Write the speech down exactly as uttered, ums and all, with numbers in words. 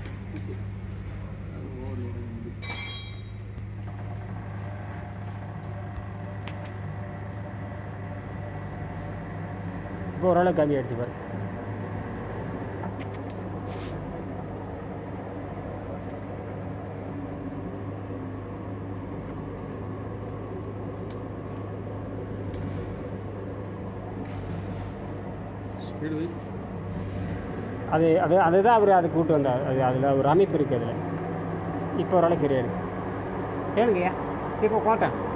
இப்போ ஓரளவுக்கு கம்மி ஆயிடுச்சு பாரு. அது அது அதுதான் அவர் அதை கூப்பிட்டு வந்தார். அது அதில் ஒரு அமைப்பு இருக்குது. அதில் இப்போ ஓரளவுக்கு சரியா இருக்கு. கேளுங்கய்யா இப்போ கோட்டேன்